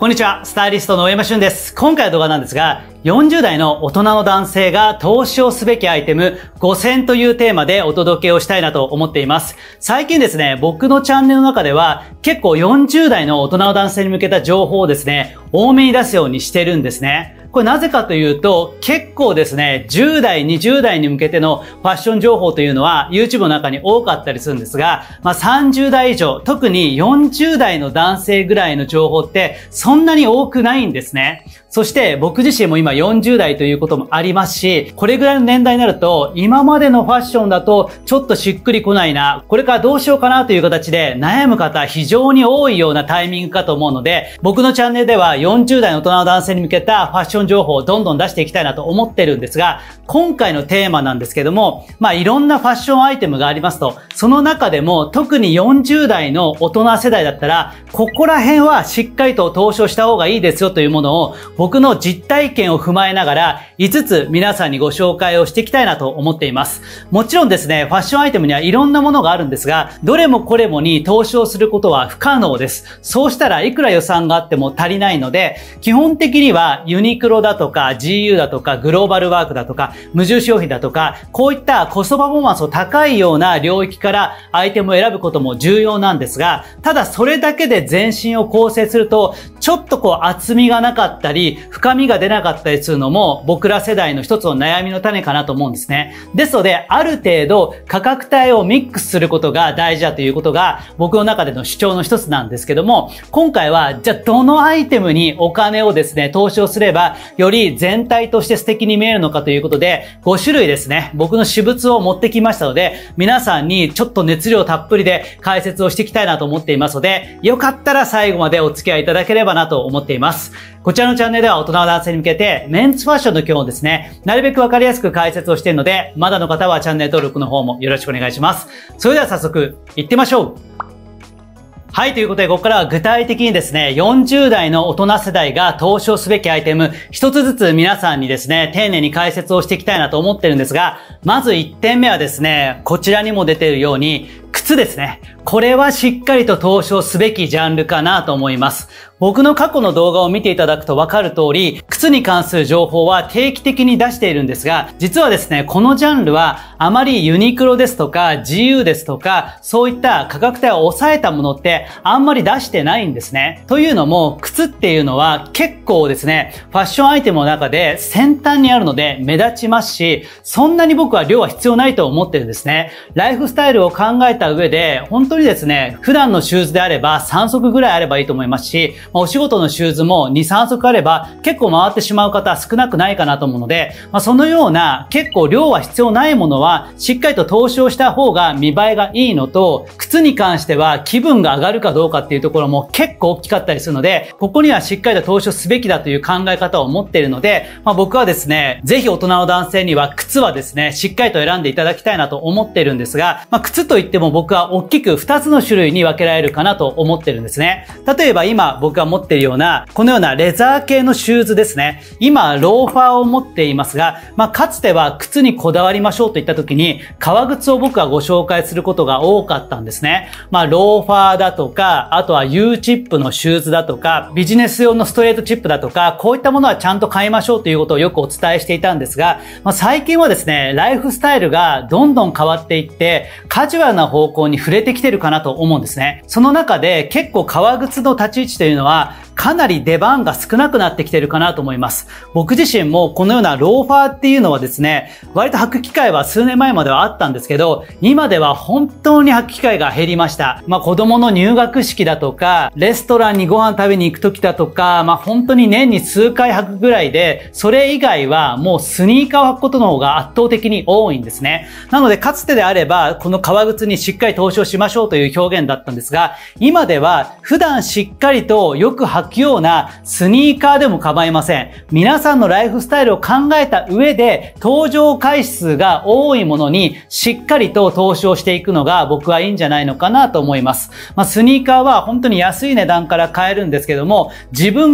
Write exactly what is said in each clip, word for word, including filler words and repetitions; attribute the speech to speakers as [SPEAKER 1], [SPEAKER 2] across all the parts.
[SPEAKER 1] こんにちは、スタイリストの大山俊です。今回の動画なんですが、よんじゅう代の大人の男性が投資をすべきアイテムごせんというテーマでお届けをしたいなと思っています。最近ですね、僕のチャンネルの中では結構よんじゅう代の大人の男性に向けた情報をですね、多めに出すようにしてるんですね。これなぜかというと、結構ですね、じゅう代、にじゅう代に向けてのファッション情報というのは YouTube の中に多かったりするんですが、まあさんじゅう代以上、特によんじゅう代の男性ぐらいの情報ってそんなに多くないんですね。そして僕自身も今よんじゅう代ということもありますし、これぐらいの年代になると今までのファッションだとちょっとしっくりこないな、これからどうしようかなという形で悩む方非常に多いようなタイミングかと思うので、僕のチャンネルではよんじゅう代の大人の男性に向けたファッション情報をどんどん出していきたいなと思ってるんですが、今回のテーマなんですけども、まあいろんなファッションアイテムがありますと、その中でも特によんじゅう代の大人世代だったら、ここら辺はしっかりと投資をした方がいいですよというものを、僕の実体験を踏まえながらいつつ皆さんにご紹介をしていきたいなと思っています。もちろんですね、ファッションアイテムにはいろんなものがあるんですが、どれもこれもに投資をすることは不可能です。そうしたらいくら予算があっても足りないので、基本的にはユニクロだとか ジーユー だとかグローバルワークだとか無印良品だとか、こういったコストパフォーマンスを高いような領域からアイテムを選ぶことも重要なんですが、ただそれだけで全身を構成するとちょっとこう厚みがなかったり深みが出なかったりするのも僕ら世代の一つの悩みの種かなと思うんですね。ですのである程度価格帯をミックスすることが大事だということが僕の中での主張の一つなんですけども、今回はじゃあどのアイテムにお金をですね投資をすればより全体として素敵に見えるのかということでご種類ですね、僕の私物を持ってきましたので、皆さんにちょっと熱量たっぷりで解説をしていきたいなと思っていますので、よかったら最後までお付き合いいただければなと思っています。こちらのチャンネルでは大人の男性に向けてメンズファッションの今日をですね、なるべくわかりやすく解説をしているので、まだの方はチャンネル登録の方もよろしくお願いします。それでは早速行ってみましょう。はい、ということで、ここからは具体的にですね、よんじゅう代の大人世代が投資をすべきアイテム、一つずつ皆さんにですね、丁寧に解説をしていきたいなと思ってるんですが、まずいってんめはですね、こちらにも出ているように、靴ですね。これはしっかりと投資をすべきジャンルかなと思います。僕の過去の動画を見ていただくとわかる通り、靴に関する情報は定期的に出しているんですが、実はですね、このジャンルはあまりユニクロですとか ジーユー ですとか、そういった価格帯を抑えたものってあんまり出してないんですね。というのも、靴っていうのは結構ですね、ファッションアイテムの中で先端にあるので目立ちますし、そんなに僕は量は必要ないと思ってるんですね。ライフスタイルを考えた上で、本当にですね、普段のシューズであればさん足ぐらいあればいいと思いますし、お仕事のシューズもに、さん足あれば結構回ってしまう方は少なくないかなと思うので、まあ、そのような結構量は必要ないものはしっかりと投資をした方が見栄えがいいのと、靴に関しては気分が上がるかどうかっていうところも結構大きかったりするので、ここにはしっかりと投資をすべきだという考え方を持っているので、まあ、僕はですね、ぜひ大人の男性には靴はですね、しっかりと選んでいただきたいなと思っているんですが、まあ、靴といっても僕は大きくふたつの種類に分けられるかなと思ってるんですね。例えば今僕が持っているようなこのようなレザー系のシューズですね。今ローファーを持っていますが、まあ、かつては靴にこだわりましょうといった時に革靴を僕はご紹介することが多かったんですね。まあ、ローファーだとか、あとは U チップのシューズだとか、ビジネス用のストレートチップだとか、こういったものはちゃんと買いましょうということをよくお伝えしていたんですが、まあ、最近はですね、ライフスタイルがどんどん変わっていってカジュアルな方向に触れてきてるかなと思うんですね。その中で結構革靴の立ち位置というのはかなり出番が少なくなってきてるかなと思います。僕自身もこのようなローファーっていうのはですね、割と履く機会は数年前まではあったんですけど、今では本当に履く機会が減りました。まあ子供の入学式だとか、レストランにご飯食べに行く時だとか、まあ本当に年に数回履くぐらいで、それ以外はもうスニーカーを履くことの方が圧倒的に多いんですね。なのでかつてであれば、この革靴にしっかり投資をしましょうという表現だったんですが、今では普段しっかりとよく履くようなスニーカーでも構いません。皆さんのライフスタイルを考えた上で登場回数が多いものにしっかりと投資をしていくのが僕はいいんじゃないのかなと思います。まあ、スニーカーは本当に安い値段から買えるんですけども、自分が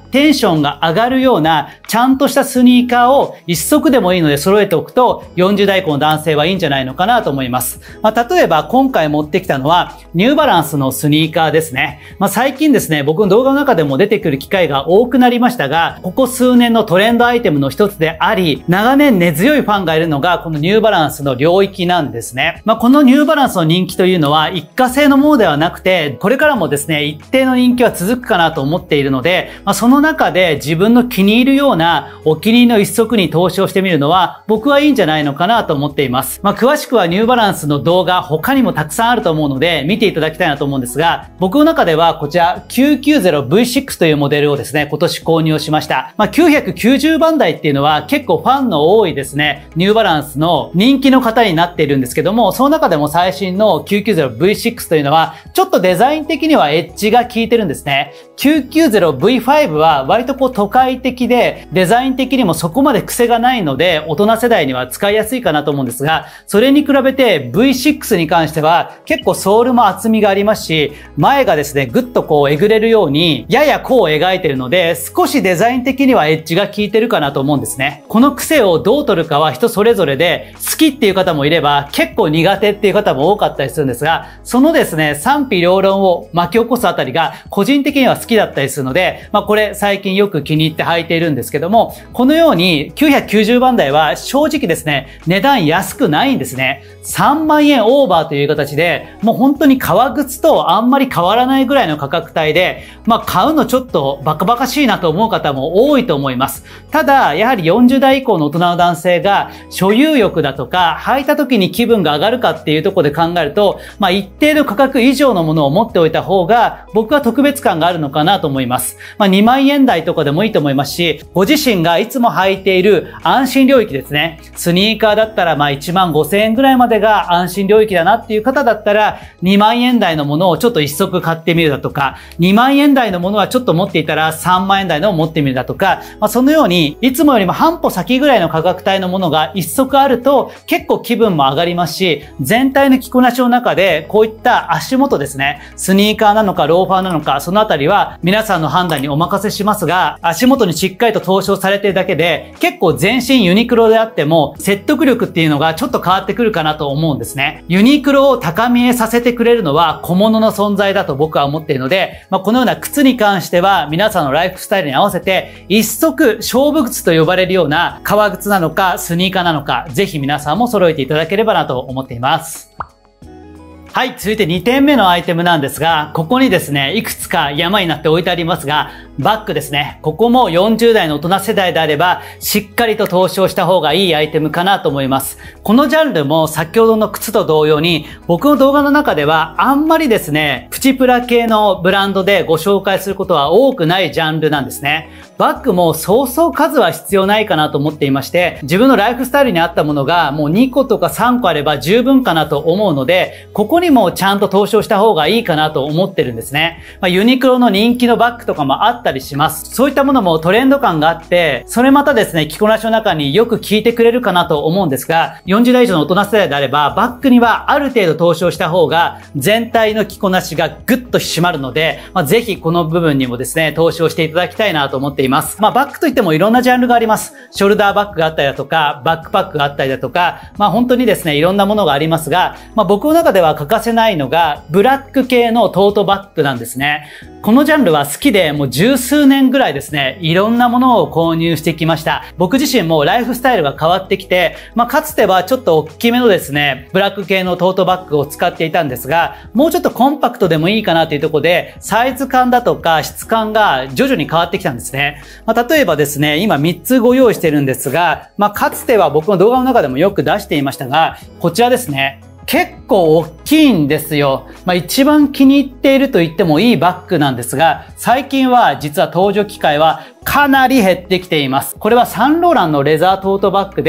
[SPEAKER 1] テンションが上がるような、ちゃんとしたスニーカーを一足でもいいので揃えておくと、よんじゅう代以降の男性はいいんじゃないのかなと思います。まあ、例えば今回持ってきたのは、ニューバランスのスニーカーですね。まあ、最近ですね、僕の動画の中でも出てくる機会が多くなりましたが、ここ数年のトレンドアイテムの一つであり、長年根強いファンがいるのが、このニューバランスの領域なんですね。まあ、このニューバランスの人気というのは、一過性のものではなくて、これからもですね、一定の人気は続くかなと思っているので、まあ、その中で自分の気に入るようなお気に入りの一足に投資をしてみるのは僕はいいんじゃないのかなと思っています。まあ、詳しくはニューバランスの動画他にもたくさんあると思うので見ていただきたいなと思うんですが、僕の中ではこちら きゅうきゅうゼロブイシックス というモデルをですね、今年購入をしました。まあ、きゅうひゃくきゅうじゅうばん台っていうのは結構ファンの多いですね、ニューバランスの人気の方になっているんですけども、その中でも最新の きゅうきゅうゼロブイシックス というのはちょっとデザイン的にはエッジが効いてるんですね。きゅうきゅうゼロブイファイブ は割とこう都会的でデザイン的にもそこまで癖がないので大人世代には使いやすいかなと思うんですが、それに比べて ブイシックス に関しては結構ソールも厚みがありますし、前がですねぐっとこうえぐれるようにややこう描いてるので、少しデザイン的にはエッジが効いてるかなと思うんですね。この癖をどう取るかは人それぞれで、好きっていう方もいれば結構苦手っていう方も多かったりするんですが、そのですね賛否両論を巻き起こすあたりが個人的には好きだったりするので、まあこれ最近よく気に入って履いているんですけども、このようにきゅうひゃくきゅうじゅうばん台は正直ですね、値段安くないんですね。さんまんえんオーバーという形で、もう本当に革靴とあんまり変わらないぐらいの価格帯で、まあ買うのちょっとバカバカしいなと思う方も多いと思います。ただ、やはりよんじゅう代以降の大人の男性が所有欲だとか、履いた時に気分が上がるかっていうところで考えると、まあ一定の価格以上のものを持っておいた方が、僕は特別感があるのかなと思います。まあにまんえん台とかでもいいと思いますし、ご自身がいつも履いている安心領域ですね。スニーカーだったらまあいちまんごせんえんぐらいまでが安心領域だなっていう方だったら、にまんえん台のものをちょっと一足買ってみるだとか、にまんえん台のものはちょっと持っていたらさんまんえん台のを持ってみるだとか、まあそのようにいつもよりも半歩先ぐらいの価格帯のものが一足あると結構気分も上がりますし、全体の着こなしの中でこういった足元ですね、スニーカーなのかローファーなのか、そのあたりは皆さんの判断にお任せしますが、足元にしっかりと投資をされているだけで結構全身ユニクロであっても説得力っていうのがちょっと変わってくるかなと思うんですね。ユニクロを高見えさせてくれるのは小物の存在だと僕は思っているので、まあ、このような靴に関しては皆さんのライフスタイルに合わせて一足勝負靴と呼ばれるような革靴なのかスニーカーなのか、ぜひ皆さんも揃えていただければなと思っています。はい、続いてにてんめのアイテムなんですが、ここにですね、いくつか山になって置いてありますが、バッグですね。ここもよんじゅう代の大人世代であれば、しっかりと投資をした方がいいアイテムかなと思います。このジャンルも先ほどの靴と同様に、僕の動画の中ではあんまりですね、プチプラ系のブランドでご紹介することは多くないジャンルなんですね。バッグもそうそう数は必要ないかなと思っていまして、自分のライフスタイルに合ったものがもうにことかさんこあれば十分かなと思うので、ここにもちゃんと投資をした方がいいかなと思ってるんですね。まあ、ユニクロの人気のバッグとかもあったりします。そういったものもトレンド感があって、それまたですね、着こなしの中によく効いてくれるかなと思うんですが、よんじゅう代以上の大人世代であれば、バッグにはある程度投資をした方が、全体の着こなしがぐっと引き締まるので、まあ、ぜひこの部分にもですね、投資をしていただきたいなと思っています。まあ、バッグといってもいろんなジャンルがあります。ショルダーバッグがあったりだとか、バックパックがあったりだとか、まあ、本当にですね、いろんなものがありますが、まあ、僕の中では欠かせないのが、ブラック系のトートバッグなんですね。このジャンルは好きで、もう十数年ぐらいですね、いろんなものを購入してきました。僕自身もライフスタイルが変わってきて、まあ、かつてはちょっと大きめのですね、ブラック系のトートバッグを使っていたんですが、もうちょっとコンパクトでもいいかなというところで、サイズ感だとか質感が徐々に変わってきたんですね。まあ、例えばですね、今みっつご用意してるんですが、まあ、かつては僕の動画の中でもよく出していましたが、こちらですね。結構大きいんですよ。まあ一番気に入っていると言ってもいいバッグなんですが、最近は実は登場機会はかなり減ってきています。これはサンローランのレザートートバッグで、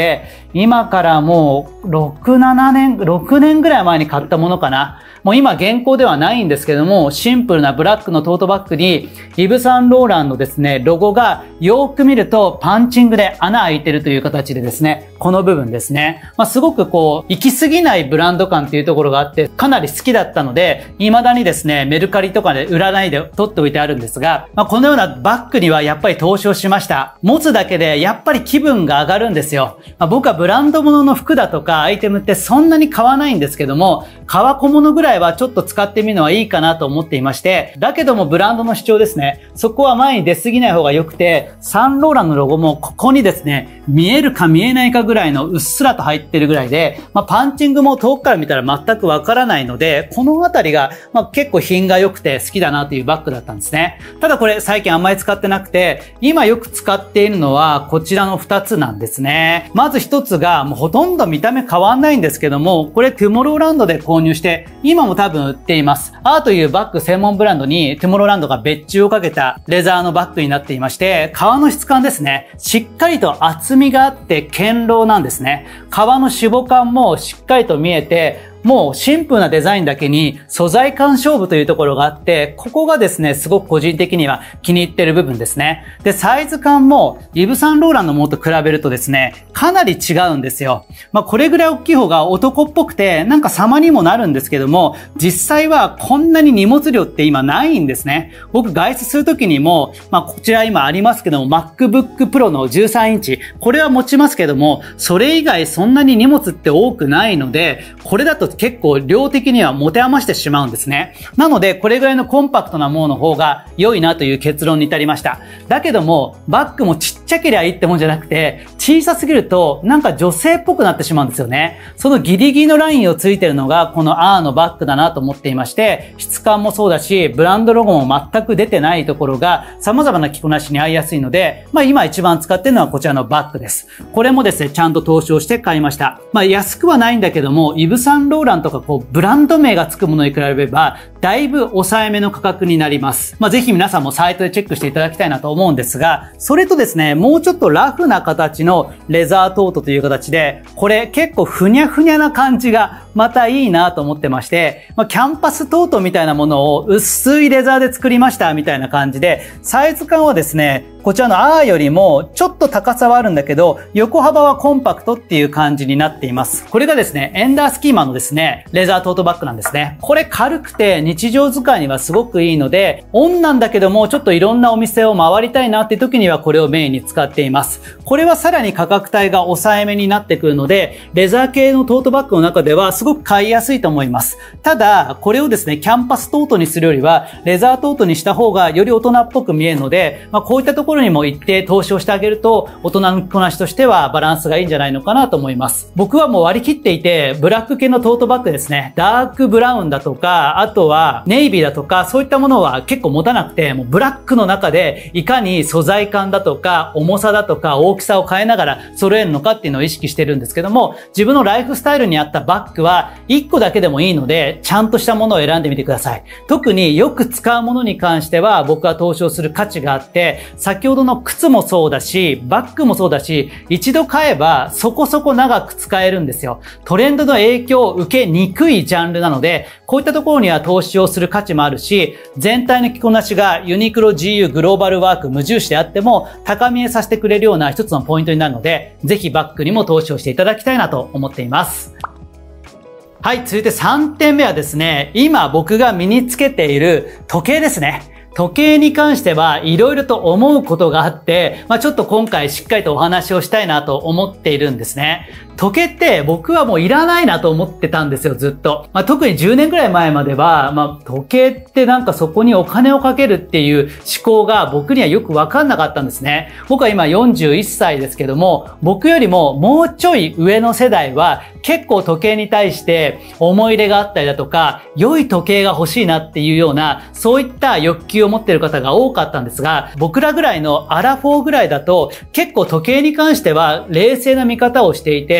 [SPEAKER 1] 今からもうろく、ななねん、ろくねんぐらい前に買ったものかな。もう今現行ではないんですけども、シンプルなブラックのトートバッグに、イブ・サンローランのですね、ロゴがよーく見るとパンチングで穴開いてるという形でですね、この部分ですね。まあ、すごくこう、行き過ぎないブランド感っていうところがあって、かなり好きだったので、未だにですね、メルカリとかで売らないで取っておいてあるんですが、まあ、このようなバッグにはやっぱり投資をしました。持つだけでやっぱり気分が上がるんですよ。まあ、僕はブランド物の服だとかアイテムってそんなに買わないんですけども、革小物ぐらいはちょっと使ってみるのはいいかなと思っていまして、だけどもブランドの主張ですね。そこは前に出過ぎない方が良くて、サンローランのロゴもここにですね、見えるか見えないかぐらいのうっすらと入ってるぐらいで、まあ、パンチングも遠くから見たら全くわからないので、このあたりが、まあ、結構品が良くて好きだなというバッグだったんですね。ただこれ最近あんまり使ってなくて、今よく使っているのはこちらのふたつなんですね。まずひとつがもうほとんど見た目変わんないんですけども、これトゥモローランドで購入して、今も多分売っています。アーというバッグ専門ブランドにトゥモローランドが別注をかけたレザーのバッグになっていまして、革の質感ですね。しっかりと厚みがあって堅牢なんですね。革の脂肪感もしっかりと見えて、もうシンプルなデザインだけに素材感勝負というところがあって、ここがですね、すごく個人的には気に入ってる部分ですね。で、サイズ感もイブ・サンローランのものと比べるとですね、かなり違うんですよ。まあこれぐらい大きい方が男っぽくて、なんか様にもなるんですけども、実際はこんなに荷物量って今ないんですね。僕外出するときにも、まあこちら今ありますけども、MacBook Pro のじゅうさんインチ、これは持ちますけども、それ以外そんなに荷物って多くないので、これだと結構量的には持て余してしまうんですね。なので、これぐらいのコンパクトなものの方が良いなという結論に至りました。だけども、バッグもちっちゃけりゃいいってもんじゃなくて、小さすぎるとなんか女性っぽくなってしまうんですよね。そのギリギリのラインをついてるのがこの アー のバッグだなと思っていまして、質感もそうだし、ブランドロゴも全く出てないところが様々な着こなしに合いやすいので、まあ今一番使ってるのはこちらのバッグです。これもですね、ちゃんと投資をして買いました。まあ安くはないんだけども、イブ・サンローランとかこうブランド名がつくものに比べればだいぶ抑えめの価格になります。まあぜひ皆さんもサイトでチェックしていただきたいなと思うんですが、それとですね、もうちょっとラフな形のレザートートという形で、これ結構ふにゃふにゃな感じがまたいいなと思ってまして、まあ、キャンパストートみたいなものを薄いレザーで作りましたみたいな感じで、サイズ感はですね、こちらの アー よりもちょっと高さはあるんだけど、横幅はコンパクトっていう感じになっています。これがですね、エンダースキーマのですね、レザートートバッグなんですね。これ軽くて日常使いにはすごくいいので、オンなんだけどもちょっといろんなお店を回りたいなっていう時にはこれをメインに使っています。これはさらに価格帯が抑えめになってくるので、レザー系のトートバッグの中ではすごく買いやすいと思います。ただ、これをですね、キャンパストートにするよりは、レザートートにした方がより大人っぽく見えるので、まあこういったところにも一定投資をしてあげると、大人の着こなしとしてはバランスがいいんじゃないのかなと思います。僕はもう割り切っていて、ブラック系のトートバッグですね、ダークブラウンだとか、あとはネイビーだとか、そういったものは結構持たなくて、もうブラックの中でいかに素材感だとか、重さだとか、大きさを変えながら揃えるのかっていうのを意識してるんですけども、自分のライフスタイルに合ったバッグはいっこだけでもいいので、ちゃんとしたものを選んでみてください。特によく使うものに関しては、僕は投資をする価値があって、先ほどの靴もそうだし、バッグもそうだし、一度買えばそこそこ長く使えるんですよ。トレンドの影響を受けにくいジャンルなので、こういったところには投資をする価値もあるし、全体の着こなしがユニクロ ジーユー グローバルワーク無印であっても高見えさせてくれるような一つのポイントになるので、ぜひバッグにも投資をしていただきたいなと思っています。はい、続いてさんてんめはですね、今僕が身につけている時計ですね。時計に関してはいろいろと思うことがあって、まあちょっと今回しっかりとお話をしたいなと思っているんですね。時計って僕はもういらないなと思ってたんですよ、ずっと。まあ特にじゅうねんくらい前までは、まあ時計ってなんかそこにお金をかけるっていう思考が僕にはよくわかんなかったんですね。僕は今よんじゅういっさいですけども、僕よりももうちょい上の世代は結構時計に対して思い入れがあったりだとか、良い時計が欲しいなっていうような、そういった欲求を持っている方が多かったんですが、僕らぐらいのアラフォーぐらいだと結構時計に関しては冷静な見方をしていて、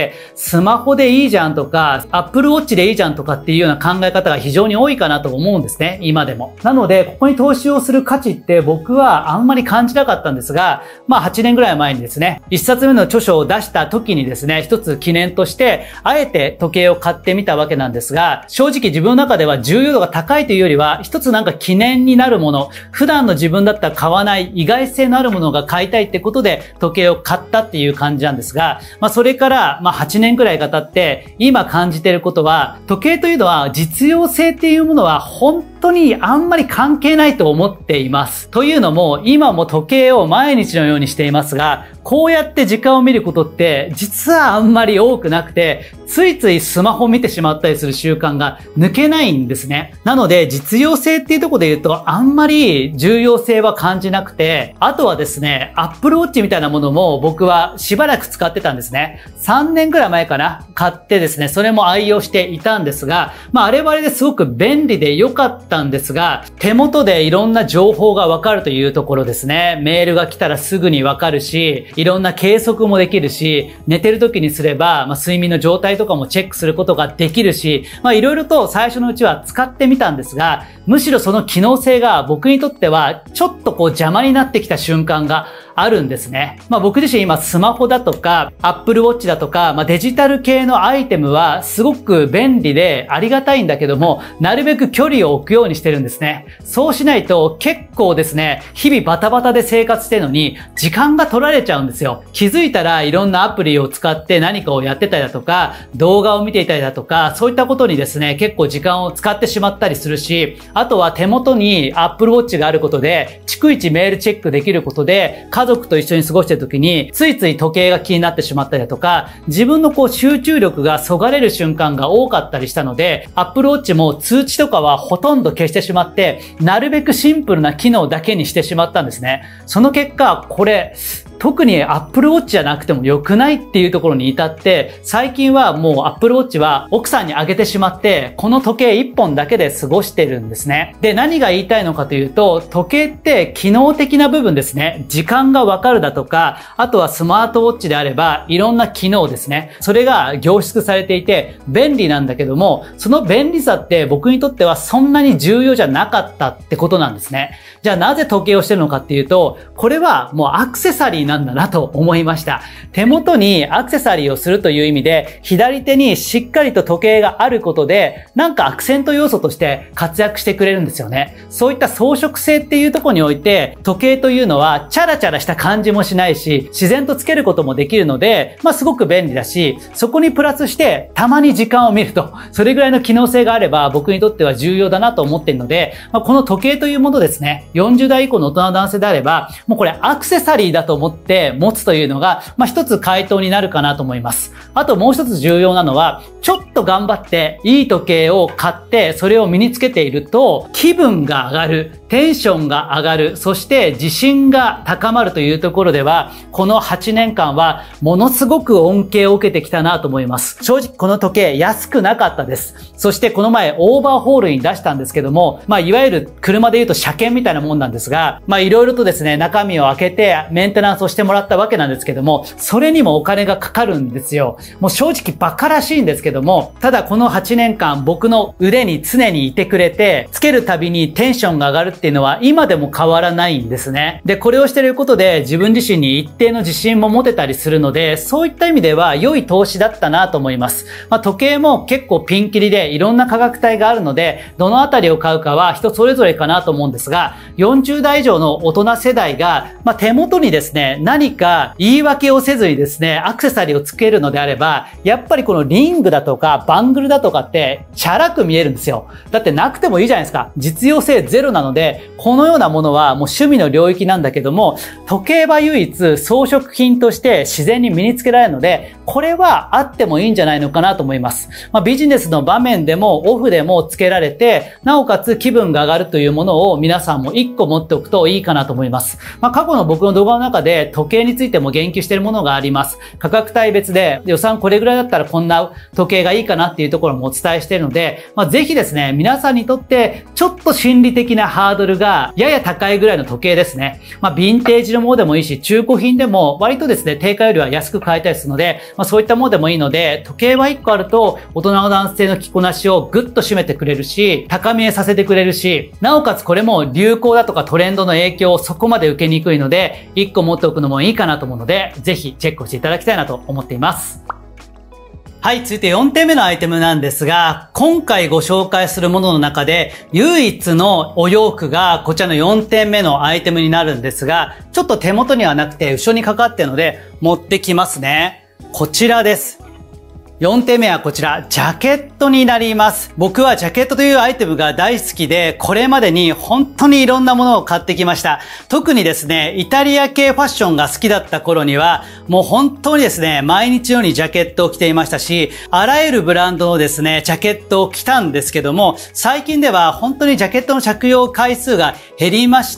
[SPEAKER 1] て、スマホでいいじゃんとか、Apple Watch でいいじゃんとかっていうような考え方が非常に多いかなと思うんですね、今でも。なので、ここに投資をする価値って僕はあんまり感じなかったんですが、まあはちねんぐらい前にですね、いっさつめの著書を出した時にですね、一つ記念として、あえて時計を買ってみたわけなんですが、正直自分の中では重要度が高いというよりは、一つなんか記念になるもの、普段の自分だったら買わない意外性のあるものが買いたいってことで時計を買ったっていう感じなんですが、まあそれからまあはちねんくらいが経って、今感じていることは、時計というのは実用性っていうものは本当にあんまり関係ないと思っています。というのも、今も時計を毎日のようにしていますが、こうやって時間を見ることって実はあんまり多くなくて、ついついスマホを見てしまったりする習慣が抜けないんですね。なので実用性っていうところで言うとあんまり重要性は感じなくて、あとはですね、Apple Watch みたいなものも僕はしばらく使ってたんですね。さんねんくらい前かな、買ってですね、それも愛用していたんですが、まああれはあれですごく便利で良かったんですが、手元でいろんな情報がわかるというところですね。メールが来たらすぐにわかるし、いろんな計測もできるし、寝てる時にすれば、まあ、睡眠の状態とかもチェックすることができるし、まあいろいろと最初のうちは使ってみたんですが、むしろその機能性が僕にとってはちょっとこう邪魔になってきた瞬間があるんですね。まあ僕自身今スマホだとか Apple Watch だとか、まあ、デジタル系のアイテムはすごく便利でありがたいんだけども、なるべく距離を置くようにしてるんですね。そうしないと結構ですね、日々バタバタで生活してるのに時間が取られちゃうんですよ。気づいたらいろんなアプリを使って何かをやってたりだとか、動画を見ていたりだとか、そういったことにですね、結構時間を使ってしまったりするし、あとは手元に Apple Watch があることで、逐一メールチェックできることで、家族と一緒に過ごしている時に、ついつい時計が気になってしまったりだとか、自分のこう集中力がそがれる瞬間が多かったりしたので、Apple Watch も通知とかはほとんど消してしまって、なるべくシンプルな機能だけにしてしまったんですね。その結果、これ、特に Apple Watch じゃなくても良くないっていうところに至って、最近はもう Apple Watch は奥さんにあげてしまって、この時計一本だけで過ごしてるんですね。で、何が言いたいのかというと、時計って機能的な部分ですね。時間がわかるだとか、あとはスマートウォッチであれば、いろんな機能ですね。それが凝縮されていて便利なんだけども、その便利さって僕にとってはそんなに重要じゃなかったってことなんですね。じゃあなぜ時計をしてるのかっていうと、これはもうアクセサリーなんだなと思いました。手元にアクセサリーをするという意味で、左手にしっかりと時計があることで、なんかアクセント要素として活躍してくれるんですよね。そういった装飾性っていうところにおいて、時計というのはチャラチャラした感じもしないし、自然とつけることもできるので、まあすごく便利だし、そこにプラスしてたまに時間を見ると、それぐらいの機能性があれば僕にとっては重要だなと思っているので、まあ、この時計というものですね、よんじゅうだい以降の大人の男性であれば、もうこれアクセサリーだと思って持つというのが、まあ一つ回答になるかなと思います。あともう一つ重要なのは、ちょっと頑張っていい時計を買ってそれを身につけていると気分が上がる、テンションが上がる、そして自信が高まるというところでは、このはちねんかんはものすごく恩恵を受けてきたなと思います。正直この時計安くなかったです。そしてこの前オーバーホールに出したんですけども、まあいわゆる車で言うと車検みたいなもんなんですが、まあいろいろとですね、中身を開けてメンテナンスをしてもらったわけなんですけども、それにもお金がかかるんですよ。もう正直バカらしいんですけども、ただこのはちねんかん僕の腕に常にいてくれて、つけるたびにテンションが上がるっていうのは今でも変わらないんですね。で、これをしていることで自分自身に一定の自信も持てたりするので、そういった意味では良い投資だったなと思います。まあ、時計も結構ピンキリでいろんな価格帯があるので、どのあたりを買うかは人それぞれかなと思うんですが、よんじゅうだい以上の大人世代が、まあ、手元にですね、何か言い訳をせずにですね、アクセサリーをつけるのであれば、やっぱりこのリングだとかバングルだとかってチャラく見えるんですよ。だってなくてもいいじゃないですか。実用性ゼロなので、このようなものはもう趣味の領域なんだけども、時計は唯一装飾品として自然に身につけられるので、これはあってもいいんじゃないのかなと思います。まあ、ビジネスの場面でもオフでもつけられて、なおかつ気分が上がるというものを皆さんもいっこ持っておくといいかなと思います。まあ、過去の僕の動画の中で時計についても言及しているものがあります。価格帯別で予算これぐらいだったらこんな時計がいいかなっていうところもお伝えしているので、まあ、ぜひですね、皆さんにとってちょっと心理的なハードルドルがやや高いぐらいの時計ですね。まあ、ヴィンテージのものでもいいし、中古品でも割とですね、定価よりは安く買えたりするので、まあ、そういったものでもいいので、時計はいっこあると、大人の男性の着こなしをぐっと締めてくれるし、高見えさせてくれるし、なおかつこれも流行だとかトレンドの影響をそこまで受けにくいので、いっこ持っておくのもいいかなと思うので、ぜひチェックをしていただきたいなと思っています。はい、続いてよんてんめのアイテムなんですが、今回ご紹介するものの中で唯一のお洋服がこちらのよんてんめのアイテムになるんですが、ちょっと手元にはなくて後ろにかかっているので持ってきますね。こちらです。よんてんめはこちら、ジャケットになります。僕はジャケットというアイテムが大好きで、これまでに本当にいろんなものを買ってきました。特にですね、イタリア系ファッションが好きだった頃には、もう本当にですね、毎日のようにジャケットを着ていましたし、あらゆるブランドのですね、ジャケットを着たんですけども、最近では本当にジャケットの着用回数が減りまして、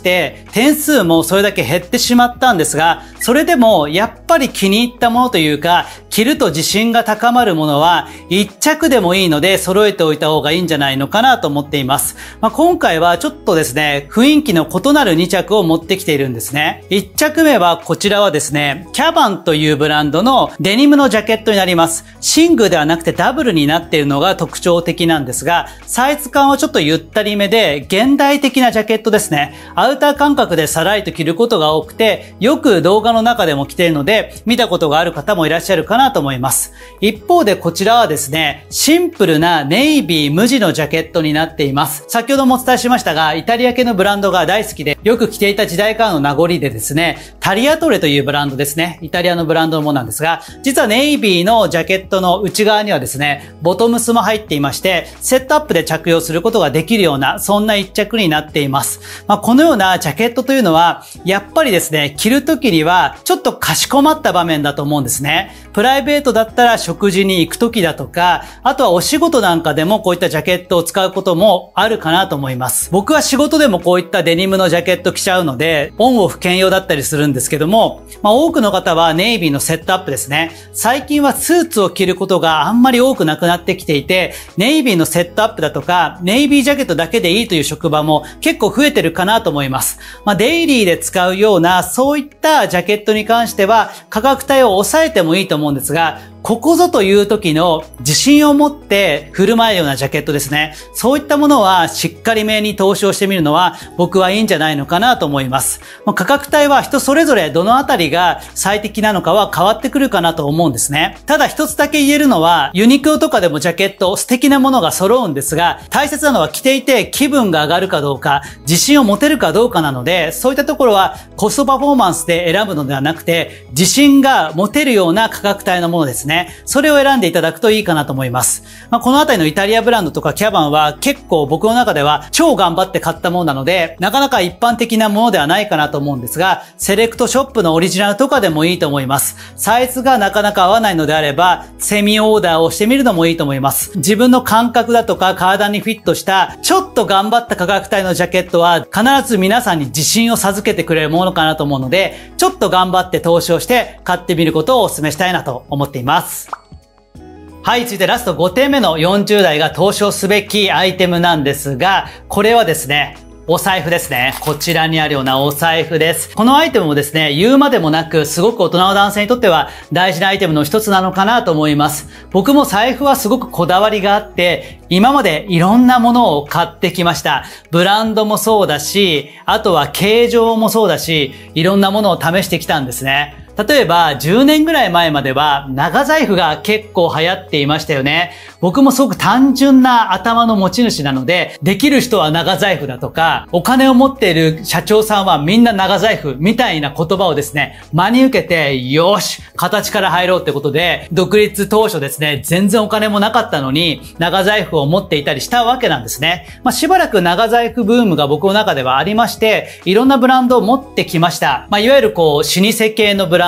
[SPEAKER 1] 点数もそれだけ減ってしまったんですが、それでもやっぱり気に入ったものというか、着ると自信が高まるものはいっ着でもいいので揃えておいた方がいいんじゃないのかなと思っています。まあ、今回はちょっとですね、雰囲気の異なるに着を持ってきているんですね。いっ着目はこちらはですね、キャバンというブランドのデニムのジャケットになります。シングルではなくてダブルになっているのが特徴的なんですが、サイズ感はちょっとゆったりめで現代的なジャケットですね。アウター感覚でさらりと着ることが多くて、よく動画の中でも着ているので、見たことがある方もいらっしゃるかなと思います。一方でこちらはですね、シンプルなネイビー無地のジャケットになっています。先ほどもお伝えしましたが、イタリア系のブランドが大好きで、よく着ていた時代からの名残でですね、タリアトレというブランドですね。イタリアのブランドのものなんですが、実はネイビーのジャケットの内側にはですね、ボトムスも入っていまして、セットアップで着用することができるような、そんな一着になっています。まあ、このようなジャケットというのは、やっぱりですね、着るときには、ちょっとかしこまった場面だと思うんですね。プライベートだったら食事に行くときだとか、あとはお仕事なんかでもこういったジャケットを使うこともあるかなと思います。僕は仕事でもこういったデニムのジャケット着ちゃうので、オンオフ兼用だったりするんですけども、まあ多くの方はネイビーのセットアップですね。最近はスーツを着ることがあんまり多くなくなってきていて、ネイビーのセットアップだとか、ネイビージャケットだけでいいという職場も結構増えてるかなと思います。まあデイリーで使うようなそういったジャケットに関しては価格帯を抑えてもいいと思うんですが、ここぞという時の自信を持って振る舞えるようなジャケットですね。そういったものはしっかりめに投資をしてみるのは僕はいいんじゃないのかなと思います。価格帯は人それぞれどのあたりが最適なのかは変わってくるかなと思うんですね。ただ一つだけ言えるのはユニクロとかでもジャケット素敵なものが揃うんですが、大切なのは着ていて気分が上がるかどうか、自信を持てるかどうかなので、そういったところはコストパフォーマンスで選ぶのではなくて、自信が持てるような価格帯のものですね。それを選んでいただくといいかなと思います。まあ、このあたりのイタリアブランドとかキャバンは結構僕の中では超頑張って買ったものなので、なかなか一般的なものではないかなと思うんですが、セレクトショップのオリジナルとかでもいいと思います。サイズがなかなか合わないのであれば、セミオーダーをしてみるのもいいと思います。自分の感覚だとか体にフィットしたちょっと頑張った価格帯のジャケットは必ず皆さんに自信を授けてくれるものかなと思うので、ちょっと頑張って投資をして買ってみることをお勧めしたいなと思っています。はい、続いてラストごてんめのよんじゅう代が投資をすべきアイテムなんですが、これはですね、お財布ですね。こちらにあるようなお財布です。このアイテムもですね、言うまでもなく、すごく大人の男性にとっては大事なアイテムの一つなのかなと思います。僕も財布はすごくこだわりがあって、今までいろんなものを買ってきました。ブランドもそうだし、あとは形状もそうだし、いろんなものを試してきたんですね。例えばじゅうねんぐらい前までは長財布が結構流行っていましたよね。僕もすごく単純な頭の持ち主なので、できる人は長財布だとか、お金を持っている社長さんはみんな長財布みたいな言葉をですね、真に受けて、よし、形から入ろうってことで、独立当初ですね、全然お金もなかったのに、長財布を持っていたりしたわけなんですね。まあ、しばらく長財布ブームが僕の中ではありまして、いろんなブランドを持ってきました。まあ、いわゆるこう、老舗系のブランド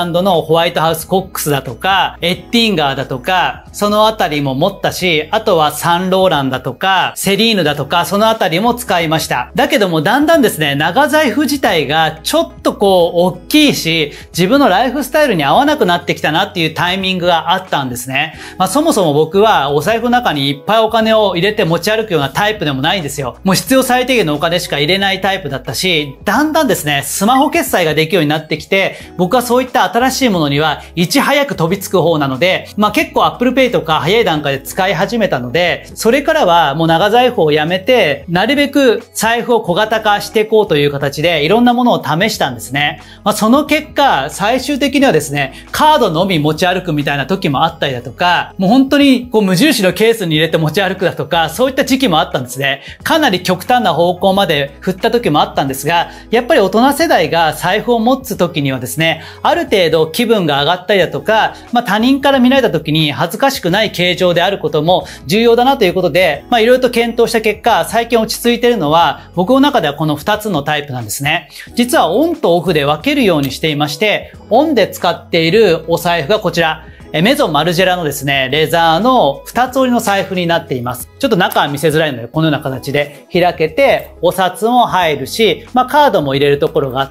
[SPEAKER 1] ランドのホワイトハウスコックスだとか、エッティンガーだとか、そのあたりも持ったし、あとはサンローランだとか、セリーヌだとか、そのあたりも使いました。だけどもだんだんですね、長財布自体がちょっとこう、大きいし、自分のライフスタイルに合わなくなってきたなっていうタイミングがあったんですね。まあそもそも僕はお財布の中にいっぱいお金を入れて持ち歩くようなタイプでもないんですよ。もう必要最低限のお金しか入れないタイプだったし、だんだんですね、スマホ決済ができるようになってきて、僕はそういった新しいものにはいち早く飛びつく方なので、まあ結構 Apple Pay とか早い段階で使い始めたので、それからはもう長財布をやめて、なるべく財布を小型化していこうという形でいろんなものを試したんですね。まあその結果、最終的にはですね、カードのみ持ち歩くみたいな時もあったりだとか、もう本当にこう無印のケースに入れて持ち歩くだとか、そういった時期もあったんですね。かなり極端な方向まで振った時もあったんですが、やっぱり大人世代が財布を持つ時にはですね、ある程度気分が上がったりだとか、まあ他人から見られた時に恥ずかしくない形状であることも重要だなということで、まあいろいろと検討した結果、最近落ち着いているのは、僕の中ではこのふたつのタイプなんですね。実はオンとオフで分けるようにしていまして、オンで使っているお財布がこちら。メゾンマルジェラのですね、レザーの二つ折りの財布になっています。ちょっと中は見せづらいので、このような形で開けて、お札も入るし、まあカードも入れるところがあって、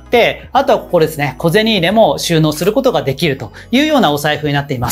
[SPEAKER 1] あとはここですね、小銭入れも収納することができるというようなお財布になっています。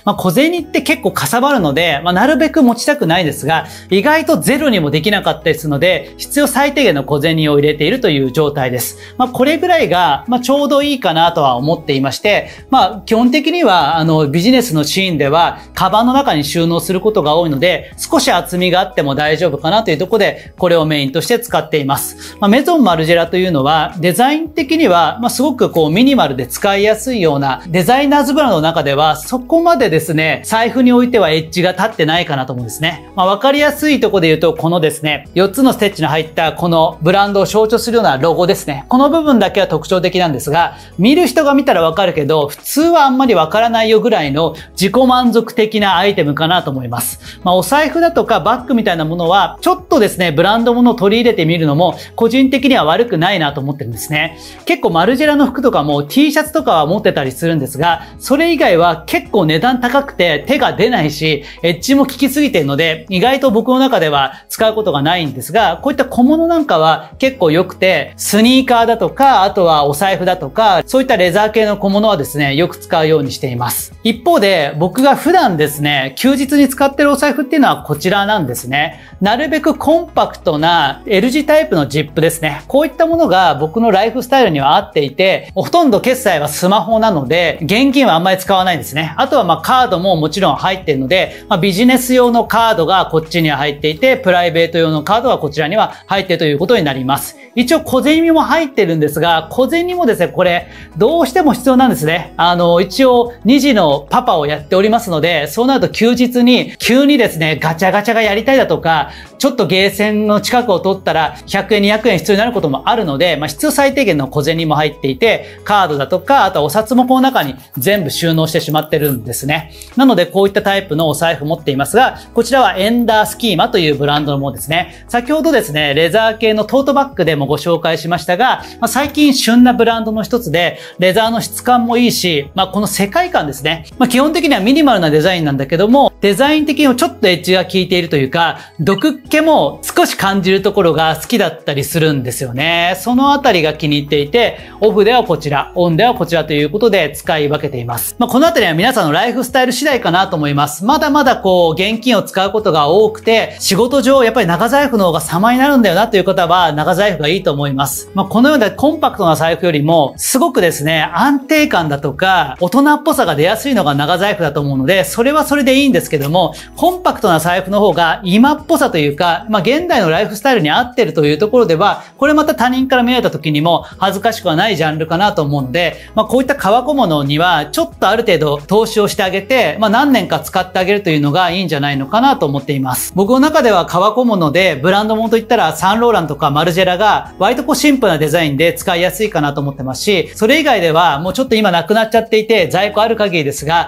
[SPEAKER 1] まあ小銭って結構かさばるので、まあなるべく持ちたくないですが、意外とゼロにもできなかったりするので、必要最低限の小銭を入れているという状態です。まあこれぐらいが、まあちょうどいいかなとは思っていまして、まあ基本的には、あの、ビジネスのシーンでは、カバンの中に収納することが多いので、少し厚みがあっても大丈夫かなというところで、これをメインとして使っています。まあ、メゾンマルジェラというのは、デザイン的には、まあ、すごくこうミニマルで使いやすいような、デザイナーズブランドの中では、そこまでですね、財布においてはエッジが立ってないかなと思うんですね。まあ、わかりやすいところで言うと、このですね、よっつのステッチの入ったこのブランドを象徴するようなロゴですね。この部分だけは特徴的なんですが、見る人が見たらわかるけど、普通はあんまりわからないよぐらいの自己満足的なアイテムかなと思います。まあ、お財布だとかバッグみたいなものは、ちょっとですね、ブランドものを取り入れてみるのも、個人的には悪くないなと思ってるんですね。結構マルジェラの服とかも T シャツとかは持ってたりするんですが、それ以外は結構値段高くて手が出ないし、エッジも効きすぎているので、意外と僕の中では使うことがないんですが、こういった小物なんかは結構良くて、スニーカーだとか、あとはお財布だとか、そういったレザー系の小物はですね、よく使うようにしています。一方で、僕が普段ですね、休日に使ってるお財布っていうのはこちらなんですね。なるべくコンパクトな L 字タイプのジップですね。こういったものが僕のライフスタイルには合っていて、ほとんど決済はスマホなので、現金はあんまり使わないんですね。あとはまあカードももちろん入っているので、まあ、ビジネス用のカードがこっちには入っていて、プライベート用のカードはこちらには入っているということになります。一応小銭も入ってるんですが、小銭もですね、これどうしても必要なんですね。あの、一応に児のパパをやっておりますので、そうなると休日に急にですね、ガチャガチャがやりたいだとか、ちょっとゲーセンの近くを取ったらひゃくえんにひゃくえん必要になることもあるので、まあ、必要最低限の小銭も入っていて、カードだとか、あとはお札もこの中に全部収納してしまってるんですね。なのでこういったタイプのお財布持っていますが、こちらはエンダースキーマというブランドのものですね。先ほどですね、レザー系のトートバッグでもご紹介しましたが、まあ、最近旬なブランドの一つで、レザーの質感もいいし、まあ、この世界観ですね。まあ、基本的にはミニマルなデザインなんだけども、デザイン的にもちょっとエッジが効いているというか、毒っ気も少し感じるところが好きだったりするんですよね。そのあたりが気に入っていて、オフではこちら、オンではこちらということで使い分けています。まあ、このあたりは皆さんのライフスタイル次第かなと思います。まだまだこう、現金を使うことが多くて、仕事上やっぱり長財布の方が様になるんだよなという方は、長財布がいいと思います。まあ、このようなコンパクトな財布よりも、すごくですね、安定感だとか、大人っぽさが出やすいのが長財布だと思うので、それはそれでいいんですけども、コンパクトな財布の方が今っぽさというか、まあ、現代のライフスタイルに合ってるというところでは、これまた他人から見られた時にも恥ずかしくはないジャンルかなと思うので、まあ、こういった革小物にはちょっとある程度投資をしてあげて、まあ、何年か使ってあげるというのがいいんじゃないのかなと思っています。僕の中では革小物でブランド物といったらサンローランとかマルジェラが割とこうシンプルなデザインで使いやすいかなと思ってますし、それ以外ではもうちょっと今なくなっちゃっていて在庫ある限りですが、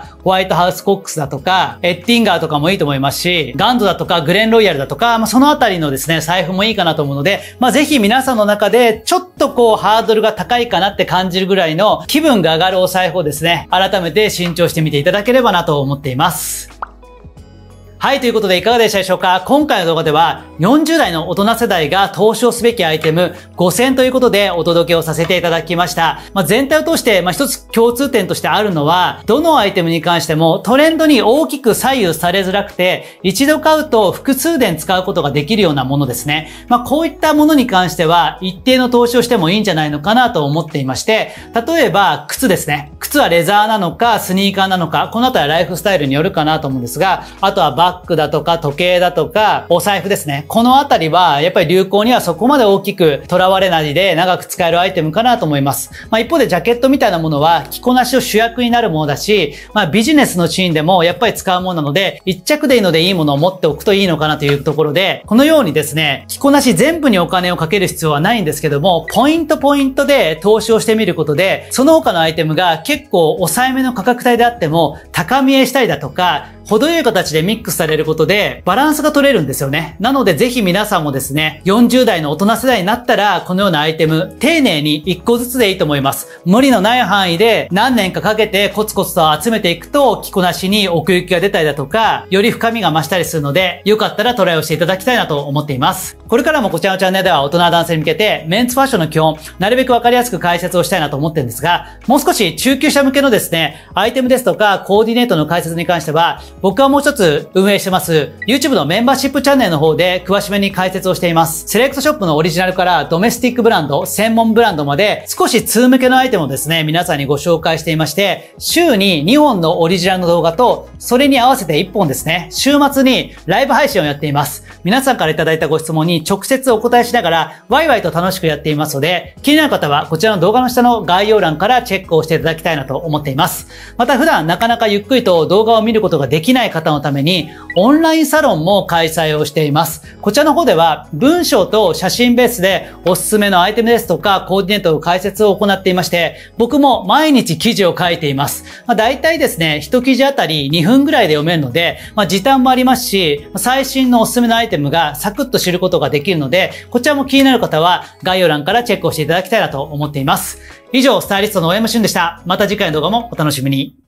[SPEAKER 1] か、ホワイトハウスコックスだとか、エッティンガーとかもいいと思いますし、ガンドだとか、グレンロイヤルだとか、まあ、そのあたりのですね、財布もいいかなと思うので、まあ、ぜひ皆さんの中で、ちょっとこう、ハードルが高いかなって感じるぐらいの気分が上がるお財布をですね、改めて新調してみていただければなと思っています。はい、ということでいかがでしたでしょうか？今回の動画ではよんじゅう代の大人世代が投資をすべきアイテムごせんということでお届けをさせていただきました。まあ、全体を通して、まあ、一つ共通点としてあるのは、どのアイテムに関してもトレンドに大きく左右されづらくて、一度買うと複数年使うことができるようなものですね。まあ、こういったものに関しては一定の投資をしてもいいんじゃないのかなと思っていまして、例えば靴ですね。靴はレザーなのかスニーカーなのか、このあたりはライフスタイルによるかなと思うんですが、あとはバッグだとか時計だとかお財布ですね。このあたりはやっぱり流行にはそこまで大きくとらわれないで長く使えるアイテムかなと思います。まあ一方でジャケットみたいなものは着こなしを主役になるものだし、まあビジネスのシーンでもやっぱり使うものなので、一着でいいのでいいものを持っておくといいのかなというところで、このようにですね、着こなし全部にお金をかける必要はないんですけども、ポイントポイントで投資をしてみることで、その他のアイテムが結構抑えめの価格帯であっても高見えしたりだとか、程よい形でミックスされることでバランスが取れるんですよね。なのでぜひ皆さんもですね、よんじゅう代の大人世代になったらこのようなアイテム丁寧にいっこずつでいいと思います。無理のない範囲で何年かかけてコツコツと集めていくと着こなしに奥行きが出たりだとか、より深みが増したりするので、よかったらトライをしていただきたいなと思っています。これからもこちらのチャンネルでは大人男性に向けてメンツファッションの基本、なるべくわかりやすく解説をしたいなと思ってるんですが、もう少し中級者向けのですね、アイテムですとかコーディネートの解説に関しては、僕はもう一つ運営してます YouTube のメンバーシップチャンネルの方で詳しめに解説をしています。セレクトショップのオリジナルからドメスティックブランド、専門ブランドまで少し通向けのアイテムをですね、皆さんにご紹介していまして、週ににほんのオリジナルの動画と、それに合わせていっぽんですね、週末にライブ配信をやっています。皆さんからいただいたご質問に直接お答えしながら、ワイワイと楽しくやっていますので、気になる方はこちらの動画の下の概要欄からチェックをしていただきたいなと思っています。また普段なかなかゆっくりと動画を見ることができない方のために、オンラインサロンも開催をしています。こちらの方では文章と写真ベースでおすすめのアイテムですとかコーディネートの解説を行っていまして、僕も毎日記事を書いています。まあ、大体ですね、いち記事あたりにふんぐらいで読めるので、まあ、時短もありますし、最新のおすすめのアイテムがサクッと知ることができるので、こちらも気になる方は概要欄からチェックをしていただきたいなと思っています。以上、スタイリストの大山俊でした。また次回の動画もお楽しみに。